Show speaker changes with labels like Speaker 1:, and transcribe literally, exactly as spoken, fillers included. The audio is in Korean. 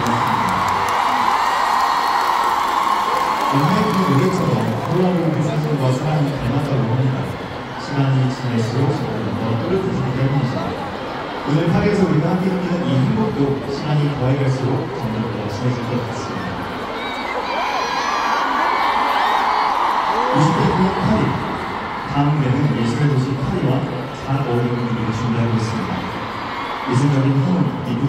Speaker 1: 옛날 그 노래처럼 콜라보라는 사진과 사람이 닮았다고 합니다. 시간이 지날수록 점점 더 또렷해지기 때문이죠. 오늘 파리에서 우리가 함께 느끼는 이 행복도 시간이 더해갈수록 점점 더 진해질 것 같습니다. 이십 대 기념 파리, 다음 무대는 예술의 도시 파리와 잘 어울리는 무대를 준비하고 있습니다. 예술적인 힘을